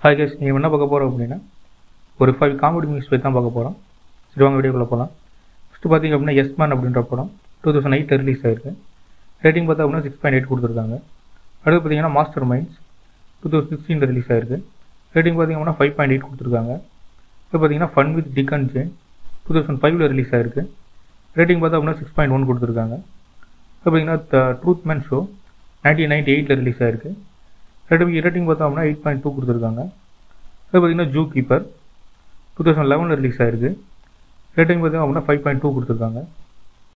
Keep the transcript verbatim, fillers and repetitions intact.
Hi guys, நீங்கள் என்ன பார்க்க போகிறோம் அப்படின்னா ஒரு ஃபைவ் காமெடி மூவிஸ் பற்றி தான் பார்க்க போகிறோம். சரி வாங்க வீடியோக்குள்ளே போகலாம். ஃபஸ்ட்டு பார்த்தீங்க அப்படின்னா எஸ் மேன் அப்படின்ற படம் டூ தௌசண்ட் எயிட் ரிலீஸ் ஆயிருக்கு. ரேட்டிங் பார்த்தா அப்படின்னா சிக்ஸ் பாயிண்ட் எயிட் கொடுத்துருக்காங்க. அடுத்து பார்த்தீங்கன்னா master minds two thousand sixteen release ஆயிருக்கு. ரேட்டிங் பார்த்தீங்க அப்படின்னா ஃபைவ் பாயிண்ட் எயிட் கொடுத்துருக்காங்க. இப்போ பார்த்தீங்கன்னா fun with Dick and Jane two thousand ஃபைவ்ல ரிலீஸ் ஆயிருக்கு. ரேட்டிங் பார்த்தா அப்படின்னா சிக்ஸ் பாயிண்ட் ஒன் கொடுத்துருக்காங்க. இப்போ பார்த்தீங்கன்னா the Truman show nineteen ninety எயிட்டில் ரிலீஸ் ஆயிருக்கு. ரேட்டிங் ரேட்டிங் பார்த்தா அப்படின்னா எயிட் பாயிண்ட் டூ கொடுத்துருக்காங்க. இப்போ பார்த்தீங்கன்னா ஜூ கீப்பர் டூ தௌசண்ட் லெவனில் ரிலீஸ் ஆயிருக்கு. ரேட்டிங் பார்த்தீங்கன்னா அப்படின்னா ஃபைவ் பாயிண்ட் டூ கொடுத்துருக்காங்க.